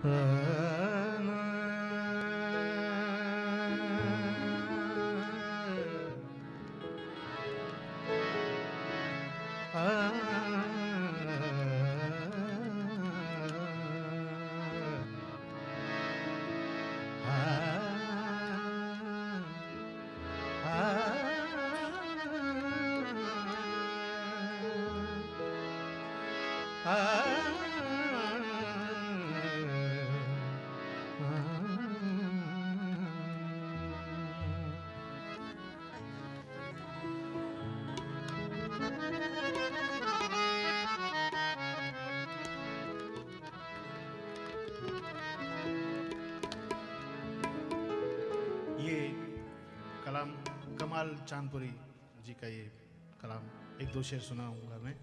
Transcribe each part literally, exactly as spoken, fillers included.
चांदपुरी जी का ये कलाम, एक दो शेर सुनाऊंगा मैं।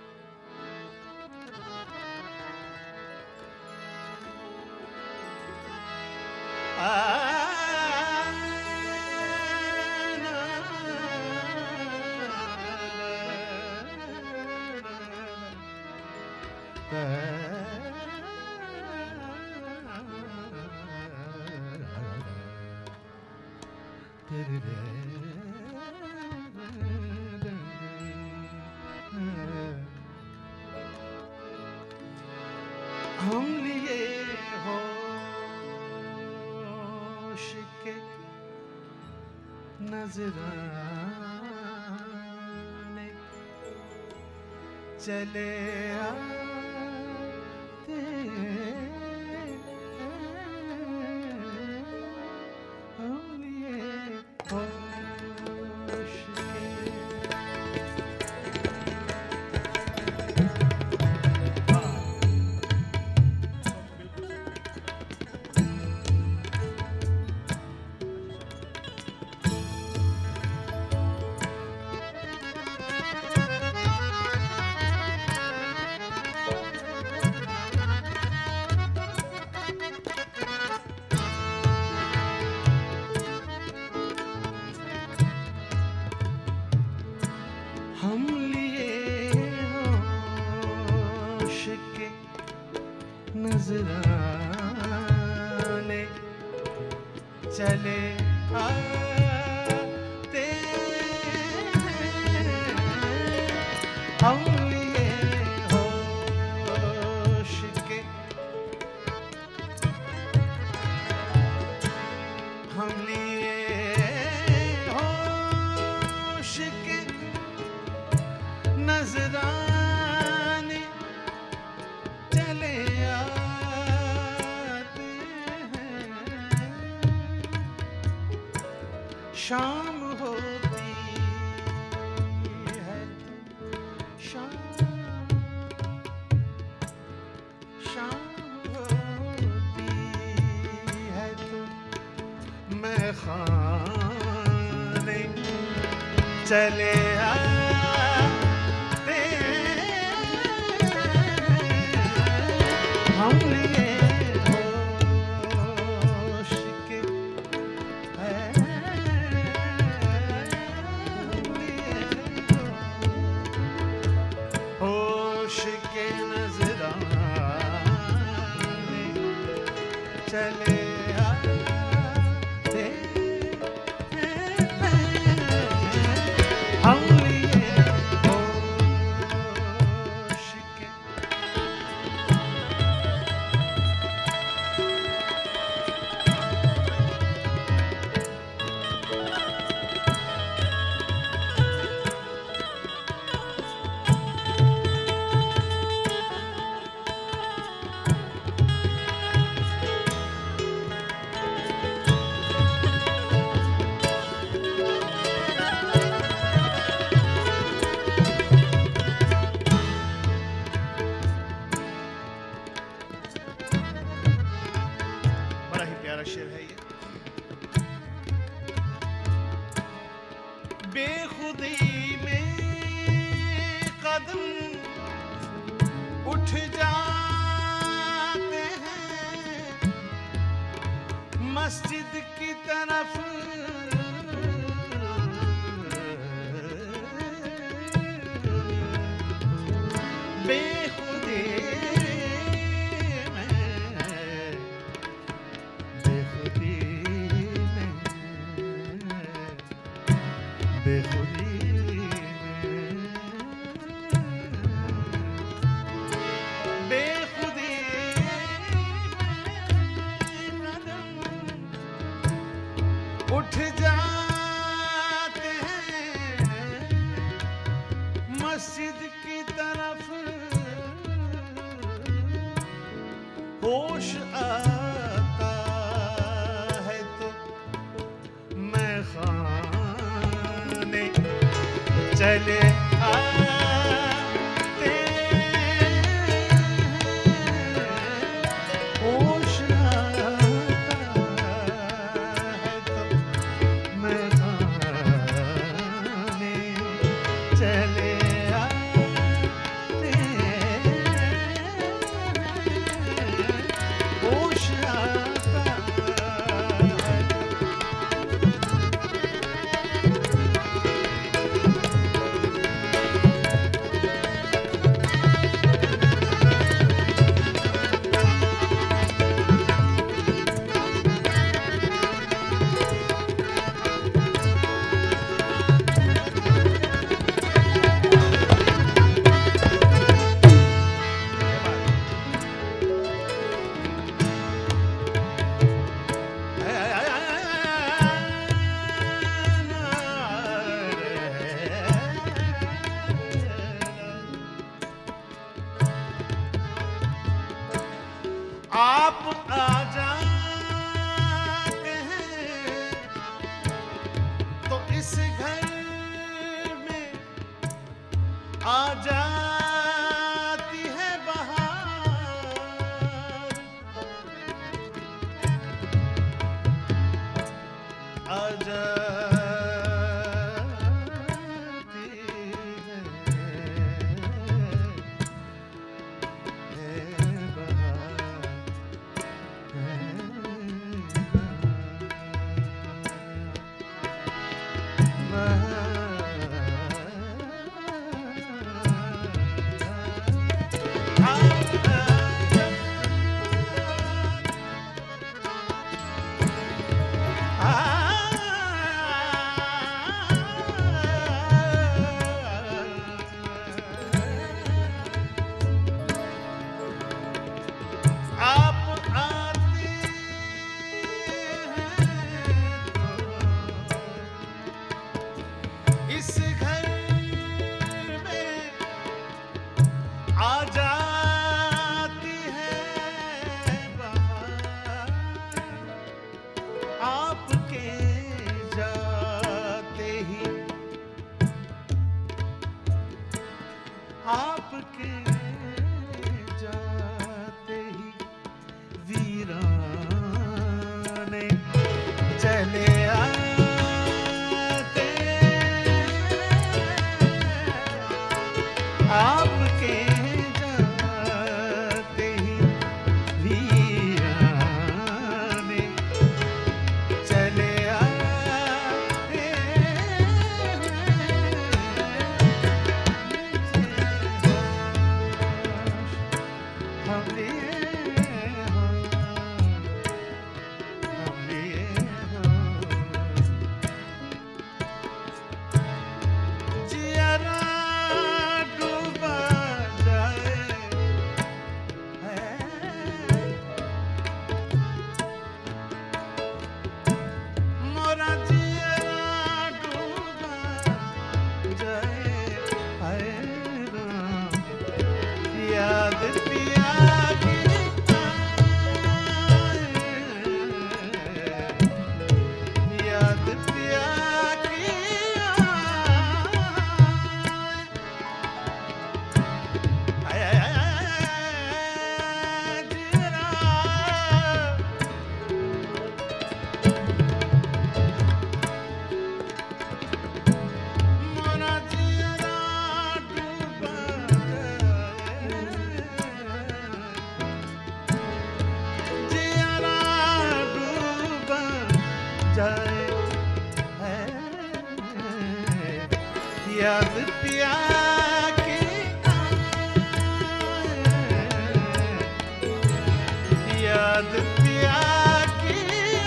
हम लिए होश के नजराने चले आते हम लिए होश नजराने चले आते हम लिए होश के हम लिए होश के नजराने चले शाम होती है शाम शाम होती है तो मैं खाने चले आते हम लिए चले आते हम लिए होश के मस्जिद की तरफ बेखुदी में होश आता है तो मैं खाने चले आते होश आता है तो मैं खाने चले आप आ जाते हैं तो इस घर में आ जाती है बहार, आ जाती है आपके जाते ही वीराने चले आते, आपके जाते ही वीराने चले आते, हम लिए हो, हम लिए हो, जियरा डूबा जाए है, मोरा जियरा डूबा जाए है राम, याद पिया की आए, याद पिया की आए, आए, आए, आए, जियरा मोरा जियरा डूबा जाए, जियरा डूबा जाए है, याद पिया की आए, याद पिया की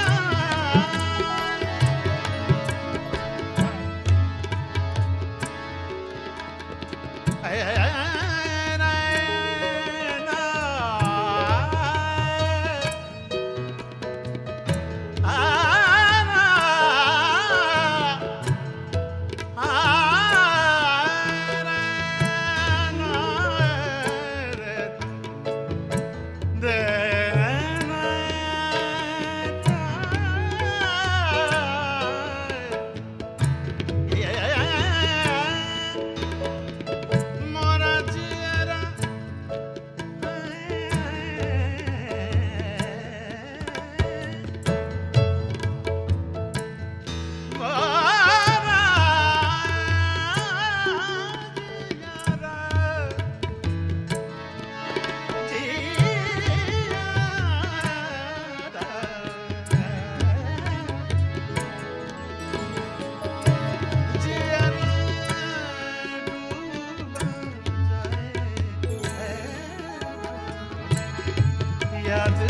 आए, आए, आए, आए, ना, आ, ना, आ, रे, ना, रे, दे याद